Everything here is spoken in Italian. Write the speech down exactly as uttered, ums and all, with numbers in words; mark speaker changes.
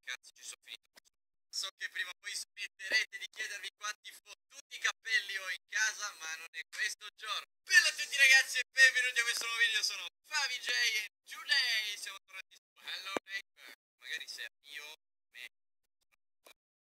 Speaker 1: Ragazzi, ci sono finito. So che prima o poi smetterete di chiedervi quanti fottuti cappelli ho in casa, ma non è questo il giorno. Bella a tutti ragazzi e benvenuti a questo nuovo video, sono Favij e today